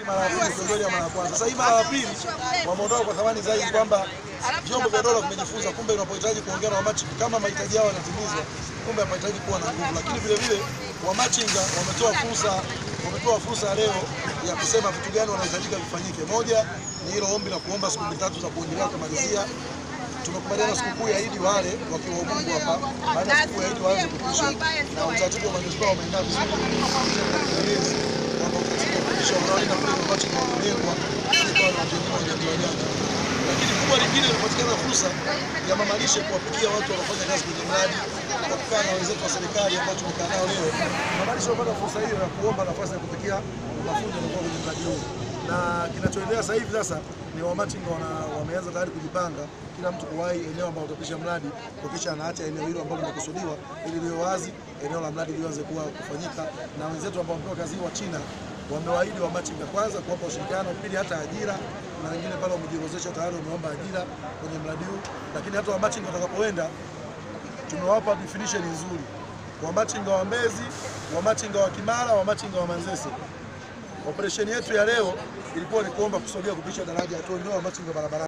mara ya pili kuondoa mara ya kwanza. Sasa hii mara ya pili wameondoa kwa thamani zaidi kwamba vyombo vya dola vimejifunza kumbe unapohitaji kuongea na wamachinga kama mahitaji yao yanatimizwa, kumbe hapahitaji kuwa na nguvu. Lakini vile vile wamachinga wametoa fursa leo ya kusema vitu gani wanahitajika vifanyike. Moja ni hilo ombi la kuomba siku 3 za kuendelea kumalizia. Tumekubaliana sikukuu ya Idi wale wakiwa Ubungo hapa, baada ya sikukuu ya Idi waanze kupisha na utaratibu wa manispaa umeenda vizuri kwamba utaratibu wa kupisha unaoenda kule ambacho kimewekwa kwa wajanja. Lakini kubwa lingine limepatikana fursa ya mamalishe kuwapikia watu wanaofanya kazi kwenye mradi kwa kukaa na wenzetu wa serikali ambao tumekaa nao leo. Mamalishe wamepata fursa hiyo ya kuomba nafasi ya kupikia mafundi wanaokuwa kwenye mradi huu. Na kinachoendelea sasa hivi ni wamachinga wameanza tayari kujipanga, kila mtu kuwahi eneo ambalo utapisha mradi, kisha anaacha eneo hilo ambalo limekusudiwa ili liwe wazi, eneo la mradi lianze kufanyika. Na wenzetu ambao wamepewa kazi wa China wamewaahidi wamachinga kwanza kuwapa ushirikiano, pili hata ajira, na wengine pale wamejiozesha tayari wameomba ajira kwenye mradi huu. Lakini hata wamachinga watakapoenda tumewapa definition nzuri, wamachinga wa Mbezi, wamachinga wa Kimara, wamachinga wa Manzese. Operesheni yetu ya leo ilikuwa ni kuomba kusogea kupisha daraja tuondoe wamachinga barabara.